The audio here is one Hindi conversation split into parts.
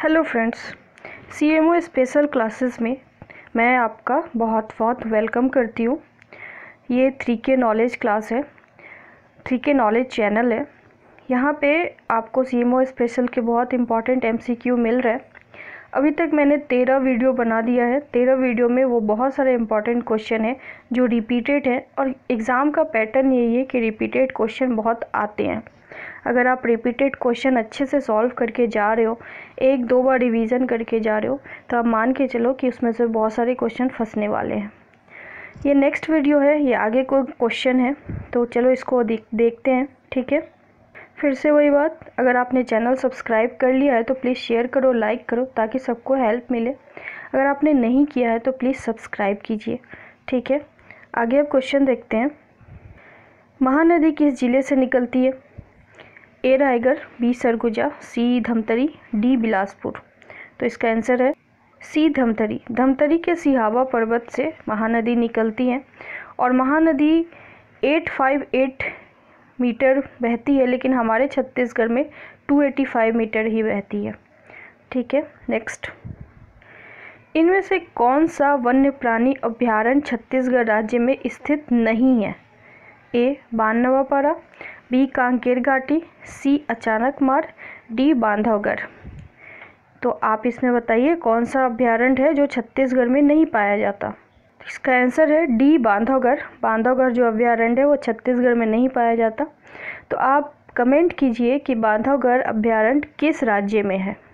Hello friends, CMO special classes में मैं आपका बहुत बहुत वेलकम करती हूँ। ये 3K नॉलेज क्लास है, 3K नॉलेज चैनल है। यहाँ पे आपको सीएमओ स्पेशल के बहुत इंपॉर्टेंट एमसीक्यू मिल रहा है। अभी तक मैंने 13 वीडियो बना दिया है। 13 वीडियो में वो बहुत सारे इंपॉर्टेंट क्वेश्चन है जो रिपीटेड है, और एग्ज़ाम का पैटर्न यही है कि रिपीटेड क्वेश्चन बहुत आते हैं। अगर आप रिपीटेड क्वेश्चन अच्छे से सॉल्व करके जा रहे हो, एक दो बार रिवीजन करके जा रहे हो, तो आप मान के चलो कि उसमें से बहुत सारे क्वेश्चन फंसने वाले हैं। ये नेक्स्ट वीडियो है, ये आगे कोई क्वेश्चन है, तो चलो इसको देखते हैं। ठीक है, फिर से वही बात, अगर आपने चैनल सब्सक्राइब कर लिया है तो प्लीज़ शेयर करो, लाइक करो, ताकि सबको हेल्प मिले। अगर आपने नहीं किया है तो प्लीज़ सब्सक्राइब कीजिए। ठीक है, आगे अब क्वेश्चन देखते हैं। महानदी किस जिले से निकलती है? A Raigarh, B Surguja, C Dhamtari, D Bilaspur. तो इसका आंसर है सी धमतरी। धमतरी के सिहावा पर्वत से महानदी निकलती है, और महानदी 858 मीटर बहती है, लेकिन हमारे छत्तीसगढ़ में 285 मीटर ही बहती है। ठीक है, नेक्स्ट, इनमें से कौन सा वन्य प्राणी अभ्यारण्य छत्तीसगढ़ राज्य में स्थित नहीं है? ए बानवापारा, बी कांकेर घाटी, सी अचानक मार, डी बांधवगढ़। तो आप इसमें बताइए कौन सा अभ्यारण्य है जो छत्तीसगढ़ में नहीं पाया जाता। इसका आंसर है डी बांधवगढ़। बांधवगढ़ जो अभ्यारण्य है वो छत्तीसगढ़ में नहीं पाया जाता। तो आप कमेंट कीजिए कि बांधवगढ़ अभ्यारण्य किस राज्य में है।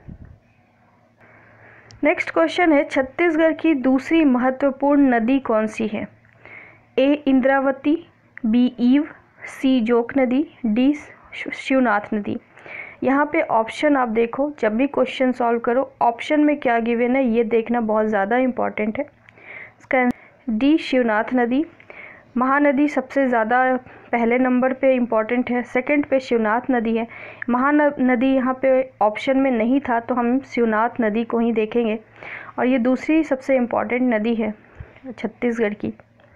नेक्स्ट क्वेश्चन है, छत्तीसगढ़ की दूसरी महत्वपूर्ण नदी कौन सी है? A Indravati, B Ib, C Jonk नदी, डी शिवनाथ नदी। यहाँ पे ऑप्शन आप देखो, जब भी क्वेश्चन सॉल्व करो ऑप्शन में क्या गिवन है ये देखना बहुत ज़्यादा इम्पॉर्टेंट है। इसका डी शिवनाथ नदी। महानदी सबसे ज़्यादा पहले नंबर पे इम्पॉर्टेंट है, सेकंड पे शिवनाथ नदी है। महानदी यहाँ पे ऑप्शन में नहीं था, तो हम शिवनाथ नदी को ही देखेंगे, और ये दूसरी सबसे इम्पॉर्टेंट नदी है छत्तीसगढ़ की।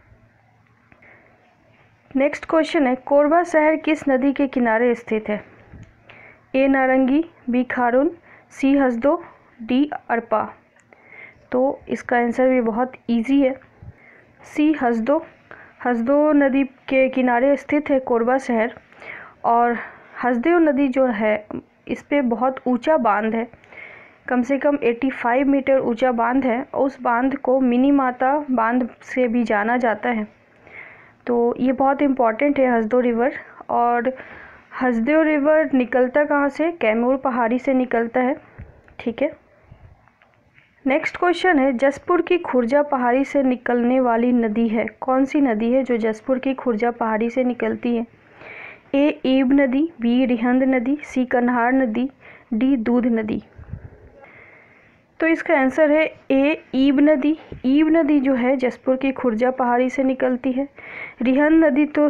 नेक्स्ट क्वेश्चन है, कोरबा शहर किस नदी के किनारे स्थित है? A Narangi, B Kharun, C Hasdo, D Arpa. तो इसका आंसर भी बहुत इजी है, सी हसदो। हसदो नदी के किनारे स्थित है कोरबा शहर, और हसदेव नदी जो है इस पे बहुत ऊंचा बांध है, कम से कम 85 मीटर ऊंचा बांध है। उस बांध को मिनी माता बांध से भी जाना जाता है। तो ये बहुत इम्पॉर्टेंट है हसदो रिवर। और हसदेव रिवर निकलता कहाँ से? कैमूर पहाड़ी से निकलता है। ठीक है, नेक्स्ट क्वेश्चन है, जसपुर की खुर्जा पहाड़ी से निकलने वाली नदी है कौन सी नदी है जो जसपुर की खुर्जा पहाड़ी से निकलती है? ए ईब नदी, बी रिहंद नदी, सी कन्हार नदी, डी दूध नदी। तो इसका आंसर है ए ईब नदी। ईब नदी जो है जसपुर की खुर्जा पहाड़ी से निकलती है। रिहंद नदी तो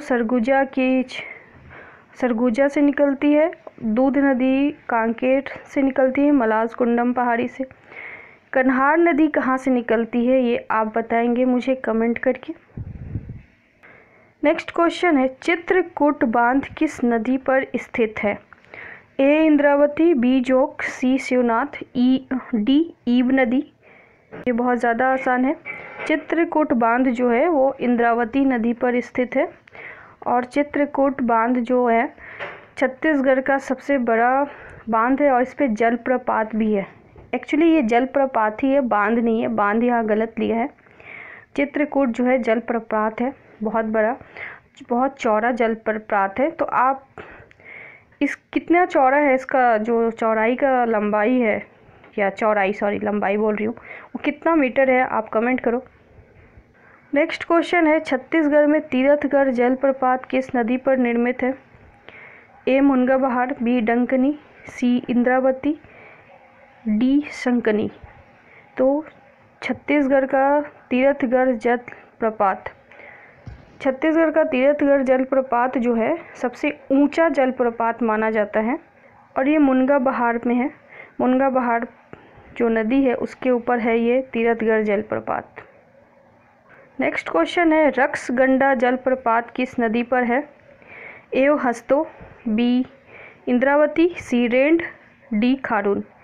सरगुजा से निकलती है। दूध नदी कांकेर से निकलती है, मलाज कुंडम पहाड़ी से। कन्हार नदी कहाँ से निकलती है ये आप बताएंगे मुझे कमेंट करके। नेक्स्ट क्वेश्चन है, चित्रकूट बांध किस नदी पर स्थित है? A Indravati, B Jonk, C Shivnath, D Ib नदी। ये बहुत ज़्यादा आसान है। चित्रकूट बांध जो है वो इंद्रावती नदी पर स्थित है, और चित्रकूट बांध जो है छत्तीसगढ़ का सबसे बड़ा बांध है, और इस पे जलप्रपात भी है। एक्चुअली ये जलप्रपात ही है, बांध नहीं है, बांध यहाँ गलत लिया है। चित्रकूट जो है जलप्रपात है, बहुत बड़ा, बहुत चौड़ा जलप्रपात है। तो आप इस कितना चौड़ा है, इसका जो चौड़ाई का लंबाई है, या लंबाई बोल रही हूँ, वो कितना मीटर है आप कमेंट करो। नेक्स्ट क्वेश्चन है, छत्तीसगढ़ में तीरथगढ़ जलप्रपात किस नदी पर निर्मित है? A Munga Bahar, B Dankini, C Indravati, D Shankini. तो छत्तीसगढ़ का तीरथगढ़ जलप्रपात जो है सबसे ऊंचा जलप्रपात माना जाता है, और ये मुनगा बहार में है। मुनगा बहार जो नदी है उसके ऊपर है ये तीरथगढ़ जलप्रपात। नेक्स्ट क्वेश्चन है, रक्सगंडा जलप्रपात किस नदी पर है? A Hasdo, B Indravati, C Rend, D Kharun.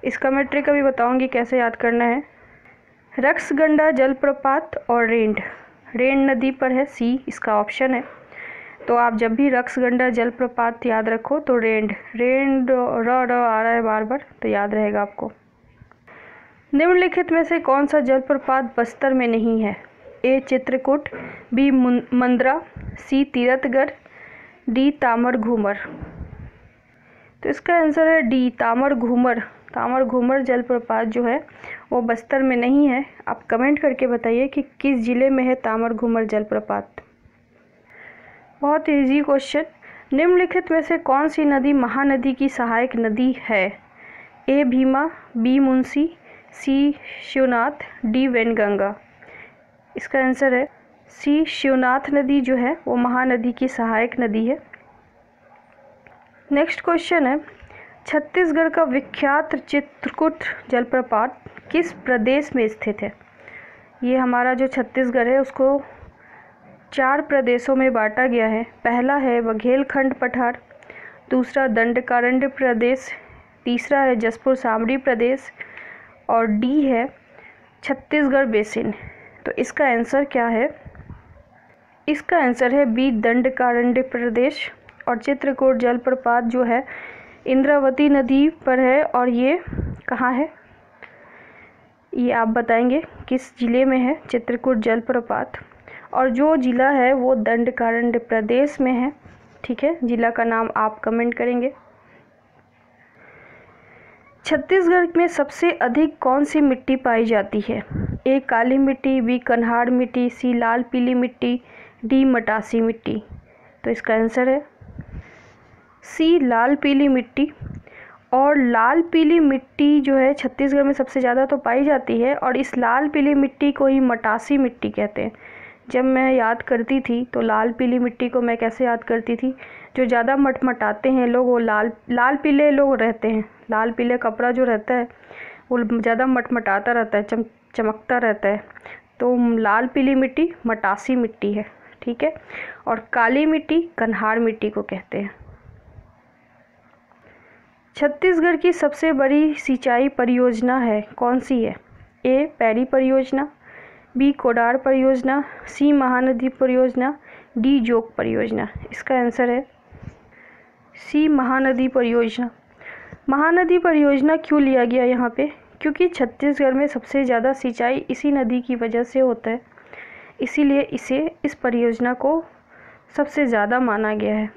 इसका मैं ट्रिक अभी बताऊंगी कैसे याद करना है। रक्सगंडा जलप्रपात और रेंड नदी पर है, सी इसका ऑप्शन है। तो आप जब भी रक्सगंडा जलप्रपात याद रखो तो रेंड र आ रहा है बार बार, तो याद रहेगा आपको। निम्नलिखित में से कौन सा जलप्रपात बस्तर में नहीं है? A Chitrakoot, B Mandra, C Tirathgarh, D Tamar Ghumar. तो इसका आंसर है डी तामर घूमर जलप्रपात जो है वो बस्तर में नहीं है। आप कमेंट करके बताइए कि किस ज़िले में है तामर घूमर जलप्रपात। बहुत इजी क्वेश्चन। निम्नलिखित में से कौन सी नदी महानदी की सहायक नदी है? A Bhima, B Munshi, C Shivnath, D Wainganga. इसका आंसर है सी शिवनाथ नदी जो है वो महानदी की सहायक नदी है। नेक्स्ट क्वेश्चन है, छत्तीसगढ़ का विख्यात चित्रकूट जलप्रपात किस प्रदेश में स्थित है? ये हमारा जो छत्तीसगढ़ है उसको 4 प्रदेशों में बांटा गया है। पहला है बघेलखंड पठार, दूसरा दंडकारण्य प्रदेश, तीसरा है जसपुर सामरी प्रदेश और डी है छत्तीसगढ़ बेसिन। तो इसका आंसर क्या है? इसका आंसर है बी दंडकारण्य प्रदेश। और चित्रकूट जलप्रपात जो है इंद्रावती नदी पर है और ये कहाँ है ये आप बताएंगे किस जिले में है चित्रकूट जलप्रपात। और जो जिला है वो दंडकारण्य प्रदेश में है। ठीक है, जिला का नाम आप कमेंट करेंगे। छत्तीसगढ़ में सबसे अधिक कौन सी मिट्टी पाई जाती है? ए काली मिट्टी, बी कन्हार मिट्टी, सी लाल पीली मिट्टी, डी मटासी मिट्टी। तो इसका आंसर है सी लाल पीली मिट्टी। और लाल पीली मिट्टी जो है छत्तीसगढ़ में सबसे ज़्यादा तो पाई जाती है और इस लाल पीली मिट्टी को ही मटासी मिट्टी कहते हैं। जब मैं याद करती थी तो लाल पीली मिट्टी को मैं कैसे याद करती थी, जो ज़्यादा मटमटाते हैं लोग वो लाल पीले लोग रहते हैं। लाल पीले कपड़ा जो रहता है वो ज़्यादा मटमटाता रहता है, चमकता रहता है। तो लाल पीली मिट्टी मटासी मिट्टी है। ठीक है, और काली मिट्टी कन्हार मिट्टी को कहते हैं। छत्तीसगढ़ की सबसे बड़ी सिंचाई परियोजना है कौन सी है? ए पैरी परियोजना, बी कोडार परियोजना, सी महानदी परियोजना, डी जोग परियोजना। इसका आंसर है सी महानदी परियोजना। महानदी परियोजना क्यों लिया गया यहाँ पे? क्योंकि छत्तीसगढ़ में सबसे ज़्यादा सिंचाई इसी नदी की वजह से होता है, इसीलिए इस परियोजना को सबसे ज़्यादा माना गया है।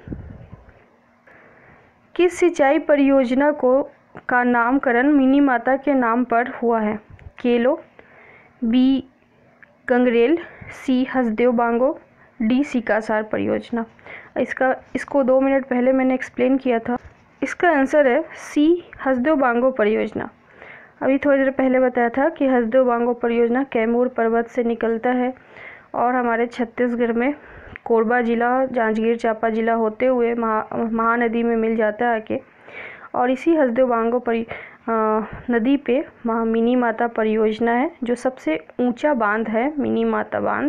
किस सिंचाई परियोजना का नामकरण मिनी माता के नाम पर हुआ है? Kelo, B Gangrel, C Hasdeo Bango, D Sikasar परियोजना। इसको 2 मिनट पहले मैंने एक्सप्लेन किया था। इसका आंसर है सी हसदेव बांगो परियोजना। अभी थोड़ी देर पहले बताया था कि हसदेव बांगो परियोजना कैमूर पर्वत से निकलता है और हमारे छत्तीसगढ़ में कोरबा जिला, जांजगीर चांपा जिला होते हुए महानदी में मिल जाता है आके। और इसी हसदेव बांगो नदी पे मिनी माता परियोजना है, जो सबसे ऊंचा बांध है मिनी माता बांध।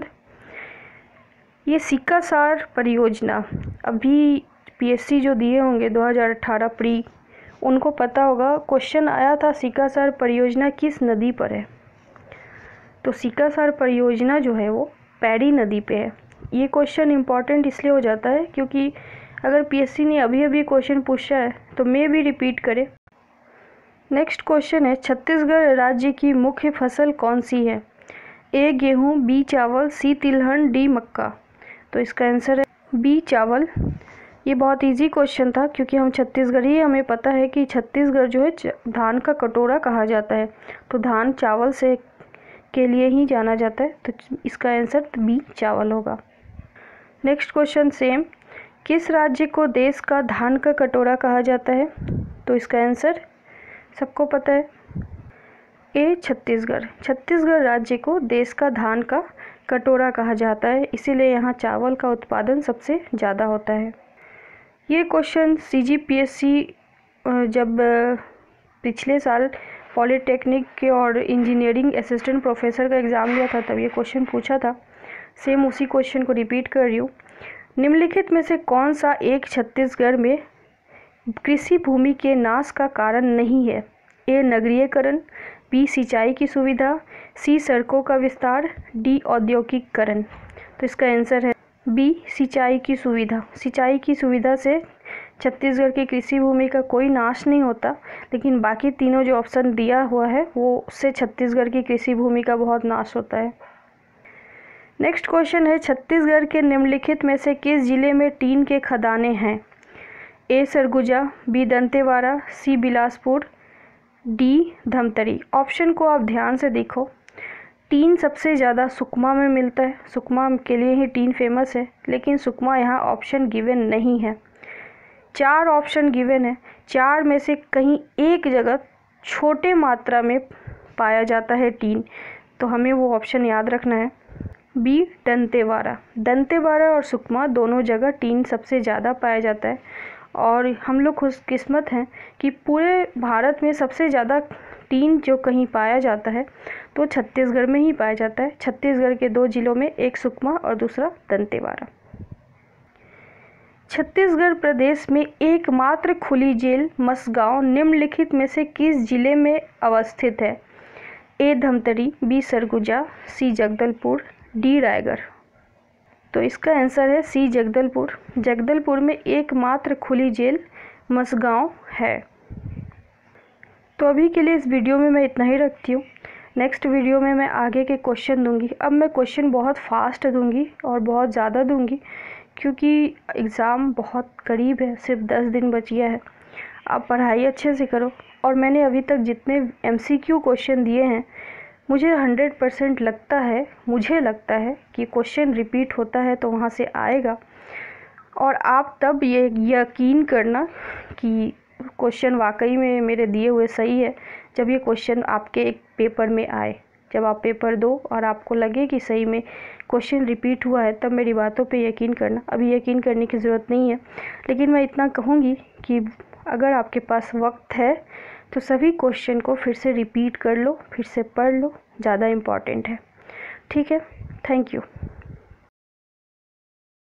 ये सिकासार परियोजना अभी पीएससी जो दिए होंगे 2018 प्री, उनको पता होगा, क्वेश्चन आया था सिकासार परियोजना किस नदी पर है। तो सिकासार परियोजना जो है वो पैरी नदी पे है। ये क्वेश्चन इम्पॉर्टेंट इसलिए हो जाता है क्योंकि अगर पीएससी ने अभी क्वेश्चन पूछा है तो मे भी रिपीट करे। नेक्स्ट क्वेश्चन है, छत्तीसगढ़ राज्य की मुख्य फसल कौन सी है? ए गेहूँ, बी चावल, सी तिलहन, डी मक्का। तो इसका आंसर है बी चावल। ये बहुत इजी क्वेश्चन था क्योंकि हम छत्तीसगढ़ी, हमें पता है कि छत्तीसगढ़ जो है धान का कटोरा कहा जाता है, तो धान चावल से के लिए ही जाना जाता है। तो इसका आंसर बी चावल होगा। नेक्स्ट क्वेश्चन सेम, किस राज्य को देश का धान का कटोरा कहा जाता है? तो इसका आंसर सबको पता है, ए छत्तीसगढ़। छत्तीसगढ़ राज्य को देश का धान का कटोरा कहा जाता है, इसीलिए यहाँ चावल का उत्पादन सबसे ज़्यादा होता है। ये क्वेश्चन सीजीपीएससी जब पिछले साल पॉलिटेक्निक के और इंजीनियरिंग असिस्टेंट प्रोफेसर का एग्ज़ाम लिया था तब ये क्वेश्चन पूछा था। सेम उसी क्वेश्चन को रिपीट कर रही हूँ। निम्नलिखित में से कौन सा एक छत्तीसगढ़ में कृषि भूमि के नाश का कारण नहीं है? ए नगरीयकरण, बी सिंचाई की सुविधा, सी सड़कों का विस्तार, डी औद्योगिकीकरण। तो इसका आंसर है बी सिंचाई की सुविधा। सिंचाई की सुविधा से छत्तीसगढ़ की कृषि भूमि का कोई नाश नहीं होता, लेकिन बाकी तीनों जो ऑप्शन दिया हुआ है वो उससे छत्तीसगढ़ की कृषि भूमि का बहुत नाश होता है। नेक्स्ट क्वेश्चन है, छत्तीसगढ़ के निम्नलिखित में से किस जिले में टीन के खदानें हैं? A Surguja, B Dantewada, C Bilaspur, D Dhamtari. Option को आप ध्यान से देखो। टीन सबसे ज़्यादा सुकमा में मिलता है, सुकमा के लिए ही टीन फेमस है, लेकिन सुकमा यहाँ ऑप्शन गिवन नहीं है। 4 ऑप्शन गिवन है, 4 में से कहीं एक जगह छोटे मात्रा में पाया जाता है टीन, तो हमें वो ऑप्शन याद रखना है, बी दंतेवाड़ा। दंतेवाड़ा और सुकमा दोनों जगह टीन सबसे ज़्यादा पाया जाता है, और हम लोग खुशकिस्मत हैं कि पूरे भारत में सबसे ज़्यादा टीन जो कहीं पाया जाता है तो छत्तीसगढ़ में ही पाया जाता है। छत्तीसगढ़ के 2 जिलों में, एक सुकमा और दूसरा दंतेवाड़ा। छत्तीसगढ़ प्रदेश में एकमात्र खुली जेल मसगांव निम्नलिखित में से किस जिले में अवस्थित है? A Dhamtari, B Surguja, C Jagdalpur, D Raigarh. तो इसका आंसर है सी जगदलपुर। जगदलपुर में एकमात्र खुली जेल मसगांव है। तो अभी के लिए इस वीडियो में मैं इतना ही रखती हूँ। नेक्स्ट वीडियो में मैं आगे के क्वेश्चन दूंगी। अब मैं क्वेश्चन बहुत फास्ट दूंगी और बहुत ज़्यादा दूंगी, क्योंकि एग्ज़ाम बहुत करीब है, सिर्फ 10 दिन बच गया है। आप पढ़ाई अच्छे से करो। और मैंने अभी तक जितने MCQ क्वेश्चन दिए हैं, मुझे 100% मुझे लगता है कि क्वेश्चन रिपीट होता है तो वहाँ से आएगा। और आप तब ये यकीन करना कि क्वेश्चन वाकई में मेरे दिए हुए सही है जब ये क्वेश्चन आपके एक पेपर में आए। जब आप पेपर दो और आपको लगे कि सही में क्वेश्चन रिपीट हुआ है, तब मेरी बातों पे यकीन करना। अभी यकीन करने की ज़रूरत नहीं है, लेकिन मैं इतना कहूँगी कि अगर आपके पास वक्त है तो सभी क्वेश्चन को फिर से रिपीट कर लो, फिर से पढ़ लो, ज़्यादा इम्पॉर्टेंट है। ठीक है, थैंक यू।